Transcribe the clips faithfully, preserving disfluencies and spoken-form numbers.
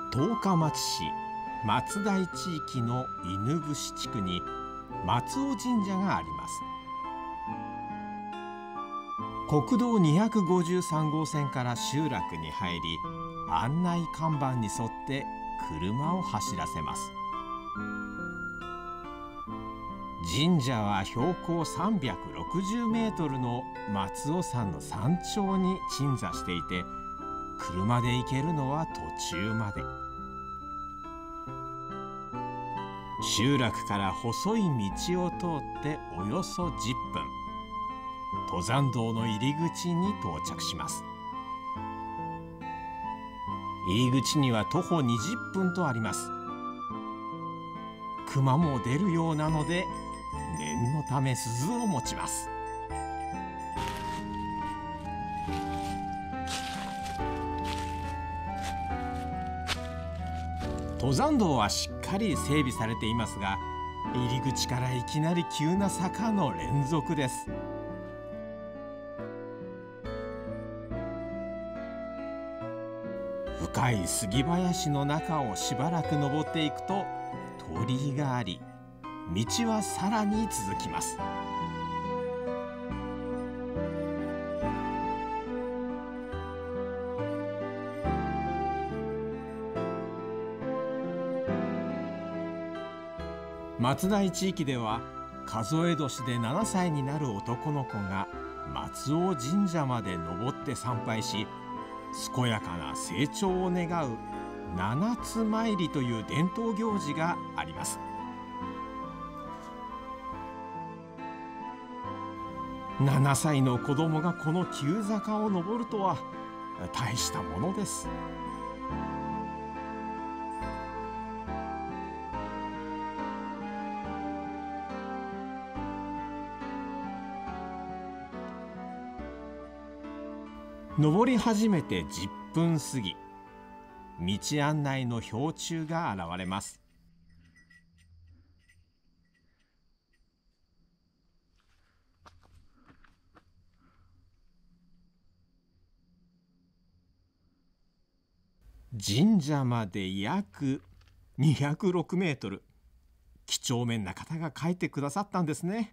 十日町市松代地域の犬伏地区に松尾神社があります。国道にひゃくごじゅうさん号線から集落に入り、案内看板に沿って車を走らせます。神社は標高さんびゃくろくじゅうメートルの松尾山の山頂に鎮座していて、車で行けるのは途中まで。集落から細い道を通っておよそじゅっぷん、登山道の入り口に到着します。入り口には徒歩にじゅっぷんとあります。熊も出るようなので念のため鈴を持ちます。登山道はしっかり整備されていますが、入り口からいきなり急な坂の連続です。深い杉林の中をしばらく登っていくと鳥居があり、道はさらに続きます。松代地域では数え年でななさいになる男の子が松尾神社まで登って参拝し、健やかな成長を願う七つ参りという伝統行事があります。ななさいの子供がこの急坂を登るとは大したものです。登り始めてじゅっぷん過ぎ、道案内の標柱が現れます。神社まで約にひゃくろくメートル。几帳面な方が書いてくださったんですね。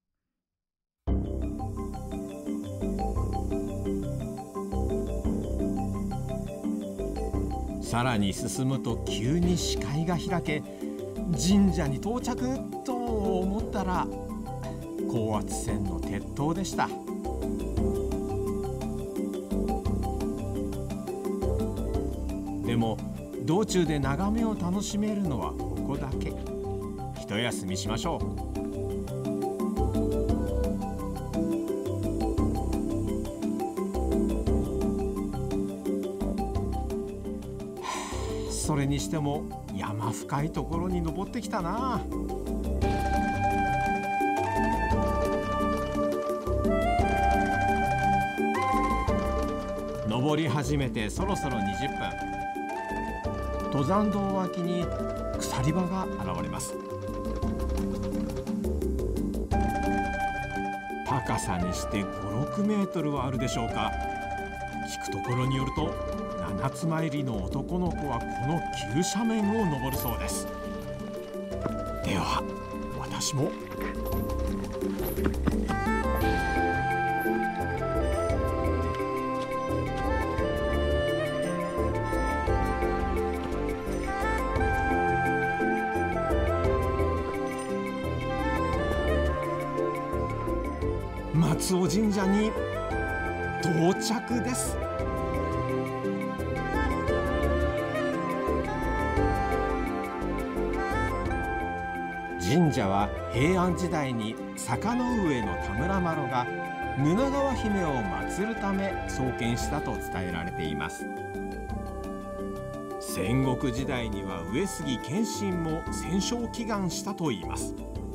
さらに進むと急に視界が開け、神社に到着と思ったら高圧線の鉄塔でした。でも道中で眺めを楽しめるのはここだけ。一休みしましょう。それにしても山深いところに登ってきたな。登り始めてそろそろにじゅっぷん。登山道脇に鎖場が現れます。高さにしてご、ろくメートルはあるでしょうか。聞くところによると七つ参りの男の子はこの急斜面を登るそうです。では私も。松尾神社に到着です。神社は平安時代に坂の上の田村麻呂が布川姫を祀るため創建したと伝えられています。戦国時代には上杉謙信も戦勝祈願したといいます。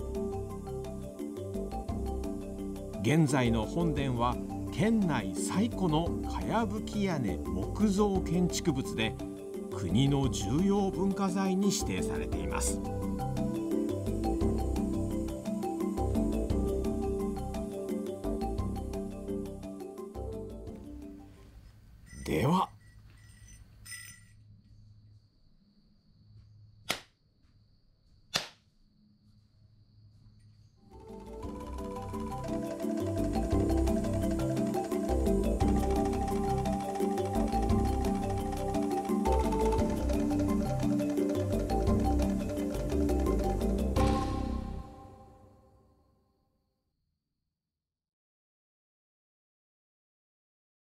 現在の本殿は県内最古のかやぶき屋根木造建築物で国の重要文化財に指定されています。では